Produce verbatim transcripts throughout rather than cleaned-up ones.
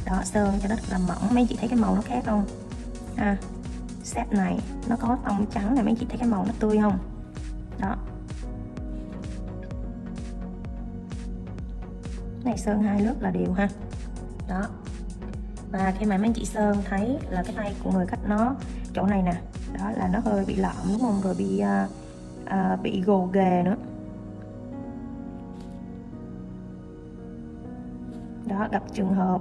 Đó, sơn cho nó thật là mỏng. Mấy anh chị thấy cái màu nó khác không? À, set này nó có tông trắng này, mấy anh chị thấy cái màu nó tươi không? Đó. Này sơn hai lớp là đều ha. Đó. Và khi mà mấy anh chị sơn thấy là cái tay của người khách nó chỗ này nè, đó là nó hơi bị lõm đúng không? Rồi bị uh, uh, bị gồ ghề nữa. Đó, gặp trường hợp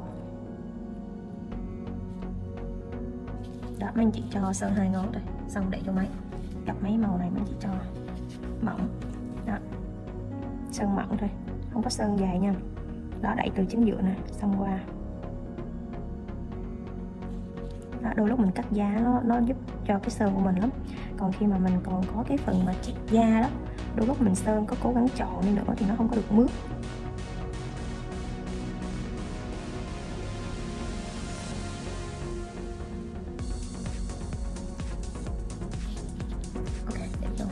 đó, mấy anh chị cho sơn hai ngón thôi, xong để cho máy. Gặp mấy màu này mấy anh chị cho mỏng. Đó, sơn mỏng thôi, không có sơn dài nha. Đó, đẩy từ chính giữa nè, xong qua. Đó, đôi lúc mình cắt da nó nó giúp cho cái sơn của mình lắm. Còn khi mà mình còn có cái phần mà chít da đó, đôi lúc mình sơn có cố gắng trộn đi nữa thì nó không có được mướt. Ok, để cho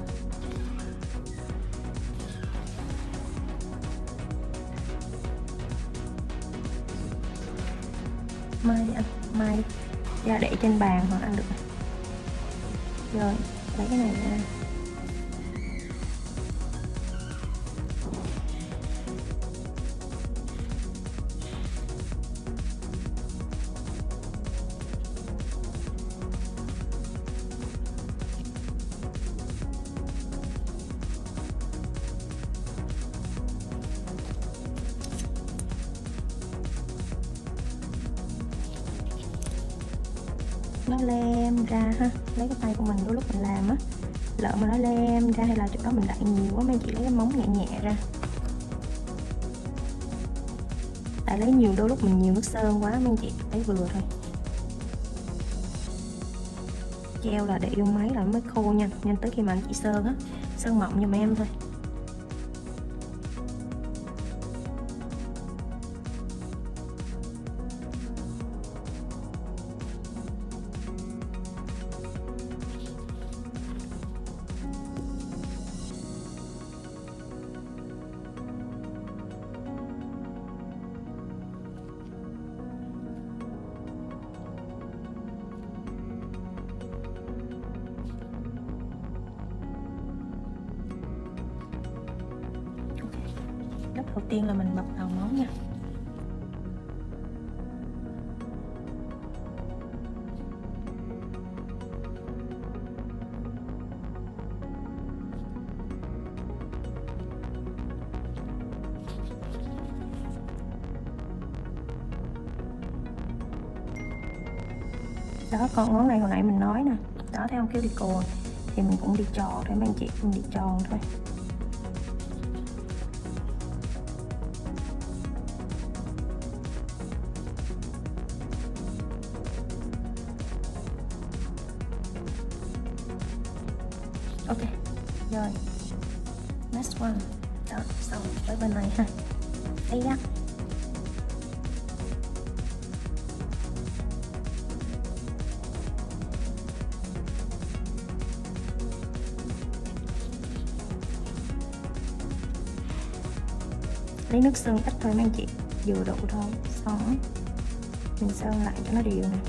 mai đi anh, mai đi ra để trên bàn hoặc ăn được. Rồi lấy cái này ra. Nó lem ra ha, lấy cái tay của mình đôi lúc mình làm á, lỡ mà nó lem ra hay là chỗ đó mình đậy nhiều quá, mấy chị lấy cái móng nhẹ nhẹ ra. Tại lấy nhiều đôi lúc mình nhiều nước sơn quá, mấy chị lấy vừa thôi. Treo là để vô máy là mới khô nha, nên tới khi mà anh chị sơn á, sơn mỏng giùm em thôi. Lớp đầu tiên là mình bọc đầu móng nha. Đó, con ngón này hồi nãy mình nói nè, đó thấy không, cái cuticle thì mình cũng đi tròn thôi mấy anh chị, mình đi tròn thôi. Ok, rồi next one. Đó, xong tới bên này ha. Đây á, lấy nước sơn ít thôi mấy anh chị, vừa đủ thôi, xong mình sơn lại cho nó đều nè.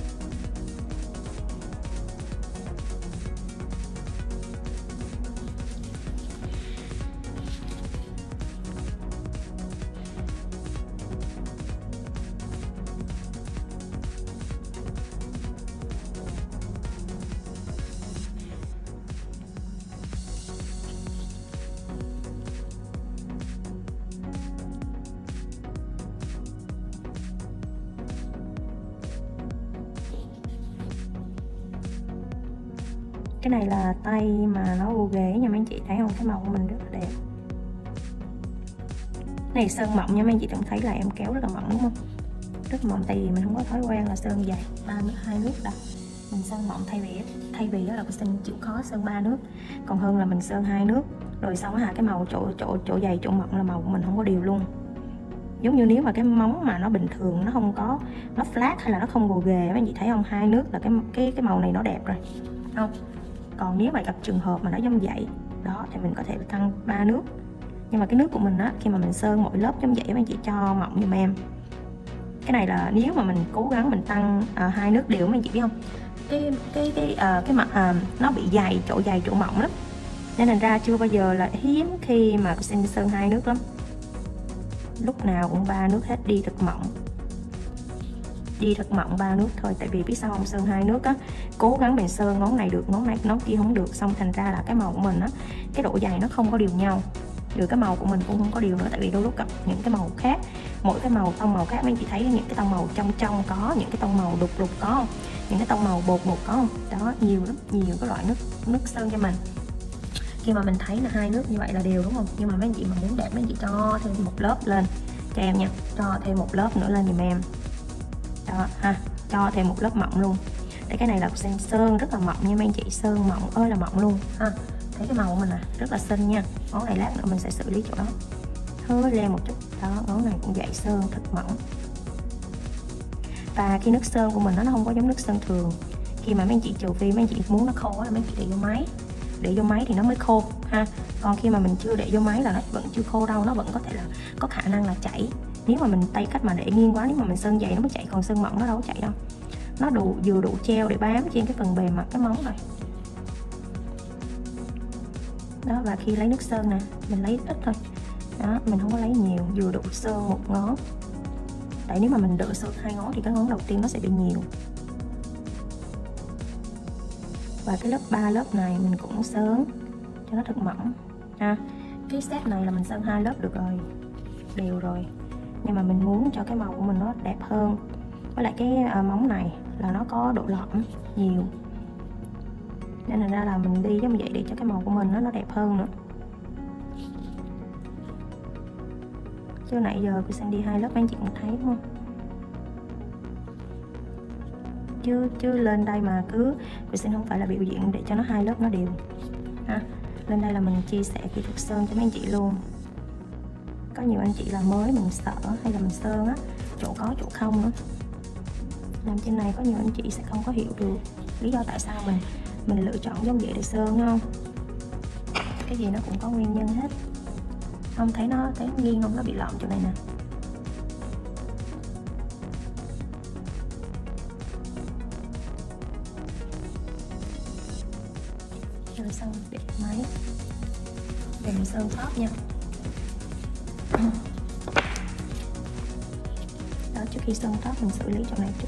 Cái này là tay mà nó vô ghế nha mấy anh chị, thấy không, cái màu của mình rất là đẹp. Cái này sơn mỏng nha mấy anh chị, cũng thấy là em kéo rất là mỏng đúng không, rất mỏng, tại vì mình không có thói quen là sơn dày ba nước hai nước đâu. Mình sơn mỏng thay vì thay vì đó là mình chịu khó sơn ba nước, còn hơn là mình sơn hai nước rồi xong hả, cái màu chỗ chỗ chỗ dày chỗ mỏng là màu của mình không có đều luôn. Giống như nếu mà cái móng mà nó bình thường, nó không có, nó flat hay là nó không gồ ghề, mấy anh chị thấy không, hai nước là cái cái cái màu này nó đẹp rồi không. Còn nếu mà gặp trường hợp mà nó giống vậy đó thì mình có thể tăng ba nước. Nhưng mà cái nước của mình á, khi mà mình sơn mỗi lớp giống vậy, mấy anh chị cho mỏng giùm em. Cái này là nếu mà mình cố gắng mình tăng à, hai nước đều, mấy anh chị biết không, cái cái cái à, cái mặt à, nó bị dày, chỗ dày chỗ mỏng lắm, nên thành ra chưa bao giờ là hiếm khi mà xin sơn hai nước lắm, lúc nào cũng ba nước hết, đi thật mỏng đi thật mỏng ba nước thôi. Tại vì biết sao không, sơn hai nước á, cố gắng mình sơn ngón này được, ngón này ngón kia không được, xong thành ra là cái màu của mình á, cái độ dày nó không có đều nhau, rồi cái màu của mình cũng không có đều nữa. Tại vì đôi lúc gặp những cái màu khác, mỗi cái màu tông màu khác, mấy anh chị thấy những cái tông màu trong trong có, những cái tông màu đục đục có không, những cái tông màu bột bột có không, đó, nhiều lắm, nhiều cái loại nước nước sơn cho mình. Khi mà mình thấy là hai nước như vậy là đều, đúng không, nhưng mà mấy anh chị mà muốn đẹp, mấy anh chị cho thêm một lớp lên cho em nha, cho thêm một lớp nữa lên giùm em đó ha, cho thêm một lớp mỏng luôn. Để cái này là sơn sơn rất là mỏng nha mấy anh chị, sơn mỏng ơi là mỏng luôn ha. Thấy cái màu của mình à, rất là xinh nha. Ngón này lát nữa mình sẽ xử lý chỗ đó, hơi lên một chút đó, ngón này cũng vậy, sơn thật mỏng. Và khi nước sơn của mình nó không có giống nước sơn thường, khi mà mấy anh chị trừ phi mấy anh chị muốn nó khô á, mấy anh chị để vô máy, để vô máy thì nó mới khô ha. Còn khi mà mình chưa để vô máy là nó vẫn chưa khô đâu, nó vẫn có thể là có khả năng là chảy. Nếu mà mình tay cách mà để nghiêng quá, nếu mà mình sơn dày nó mới chảy, còn sơn mỏng nó đâu có chảy đâu, nó đủ vừa đủ treo để bám trên cái phần bề mặt cái móng rồi đó. Và khi lấy nước sơn nè, mình lấy ít thôi đó, mình không có lấy nhiều, vừa đủ sơn một ngón. Tại nếu mà mình đỡ sơn hai ngón thì cái ngón đầu tiên nó sẽ bị nhiều. Và cái lớp ba lớp này mình cũng sơn cho nó thật mỏng ha. Cái set này là mình sơn hai lớp được rồi, đều rồi, nhưng mà mình muốn cho cái màu của mình nó đẹp hơn. Với lại cái à, móng này là nó có độ lõm nhiều, nên là ra là mình đi giống vậy để cho cái màu của mình nó nó đẹp hơn nữa. Chứ nãy giờ tôi sang đi hai lớp mấy anh chị cũng thấy đúng không, chứ chứ lên đây mà cứ tôi xin không phải là biểu diễn để cho nó hai lớp nó đều ha. Lên đây là mình chia sẻ kỹ thuật sơn cho mấy anh chị luôn. Có nhiều anh chị là mới mình sợ hay là mình sơn á, chỗ có chỗ không nữa, làm trên này có nhiều anh chị sẽ không có hiểu được lý do tại sao mình mình lựa chọn giống vậy để sơn, đúng không? Cái gì nó cũng có nguyên nhân hết. Không thấy nó thấy nghiêng không, nó bị lộn chỗ này nè. Rồi xong để máy để mình sơn top nha. Đó, trước khi sơn top mình xử lý chỗ này chút.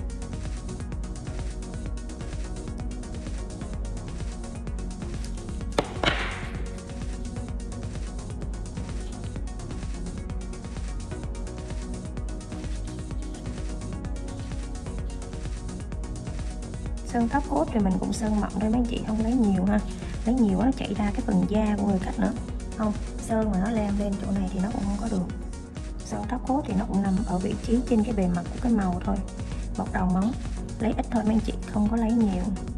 Sơn top coat thì mình cũng sơn mỏng thôi mấy anh chị, không lấy nhiều ha. Lấy nhiều quá nó chảy ra cái phần da của người khách nữa. Không, sơn mà nó lem lên chỗ này thì nó cũng không có được. Sơn top coat thì nó cũng nằm ở vị trí trên cái bề mặt của cái màu thôi. Bọc đầu móng lấy ít thôi mấy anh chị, không có lấy nhiều.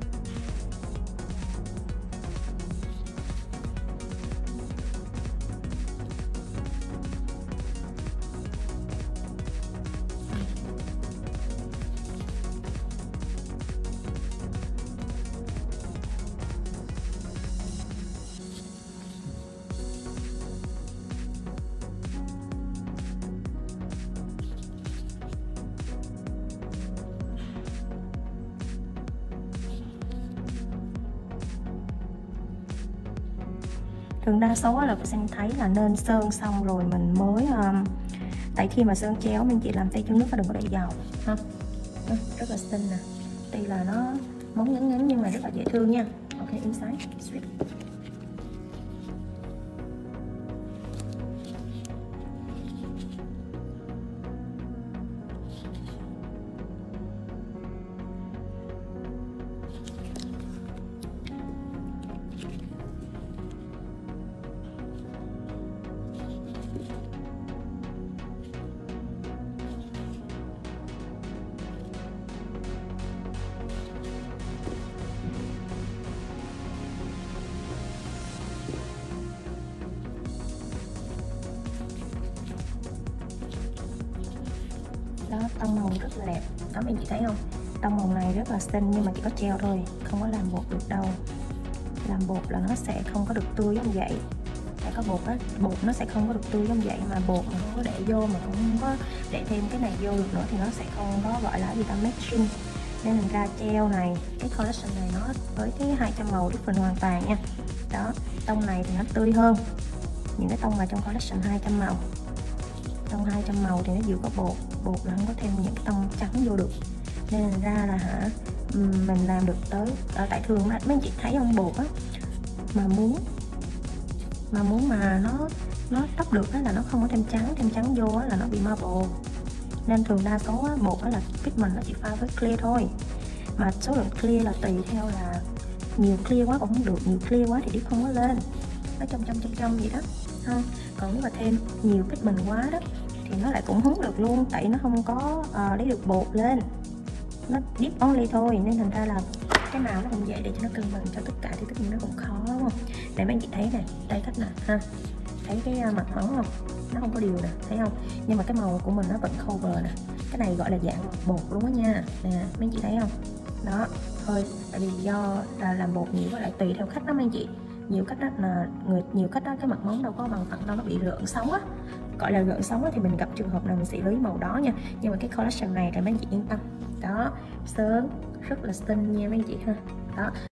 Thường đa số là Phương Sinh thấy là nên sơn xong rồi mình mới um, tại khi mà sơn chéo mình chỉ làm tay chân nước và đừng có để dầu ha. Rất là xinh nè, tuy là nó móng ngắn ngắn nhưng mà rất là dễ thương nha. Ok, inside sweet. Đó, tông màu rất là đẹp đó, mình chị thấy không, tông màu này rất là xinh nhưng mà chỉ có treo thôi, không có làm bột được đâu. Làm bột là nó sẽ không có được tươi như vậy, phải có bột á, bột nó sẽ không có được tươi giống vậy, mà bột mà không có để vô mà cũng không có để thêm cái này vô được nữa thì nó sẽ không có gọi là gì ta, matching. Nên thành ra gel này, cái collection này nó với cái hai trăm màu different hoàn toàn nha. Đó, tông này thì nó tươi hơn những cái tông mà trong collection hai trăm màu. Trong hai trăm màu thì nó vừa có bột, bột là không có thêm những cái tông trắng vô được. Nên thành ra là hả, mình làm được tới ở tại thường mấy anh chị thấy ông bột á, mà muốn mà muốn mà nó nó tóc được đó là nó không có thêm trắng, thêm trắng vô á là nó bị marble. Nên thường đa số á, bột đó là pigment nó chỉ pha với clear thôi, mà số lượng clear là tùy theo là nhiều clear quá cũng không được, nhiều clear quá thì dip không có lên, nó trong trong trong trong vậy đó không. Còn nếu mà thêm nhiều pigment quá đó thì nó lại cũng không được luôn, tại nó không có uh, lấy được bột lên, nó dip only thôi. Nên thành ra là cái nào nó cũng vậy, để cho nó cân bằng cho tất cả thì tất nhiên nó cũng khó, đúng không? Để mấy anh chị thấy nè, đây cách nè ha, thấy cái uh, mặt móng không, nó không có đều nè, thấy không? Nhưng mà cái màu của mình nó vẫn cover nè, cái này gọi là dạng bột luôn á nha, nè mấy anh chị thấy không? Đó thôi, tại vì do là làm bột nhiều, với lại tùy theo khách đó mấy anh chị. Nhiều cách đó là người nhiều cách đó cái mặt móng đâu có bằng phẳng đâu, nó bị rợn sóng á, gọi là gợn sóng á, thì mình gặp trường hợp nào mình xử lý màu đó nha. Nhưng mà cái collection này thì mấy anh chị yên tâm, đó sơn rất là xinh nha mấy anh chị ha. Đó.